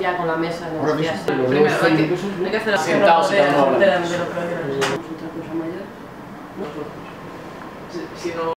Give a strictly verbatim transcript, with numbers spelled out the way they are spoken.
Ya con la mesa, ¿no? Ahora mismo. Ya sé. Los Primero dos hay que, técnicos, ¿no? hay que hacer la Sentados y cada uno habla. de la de la otra cosa mayor. Si, si no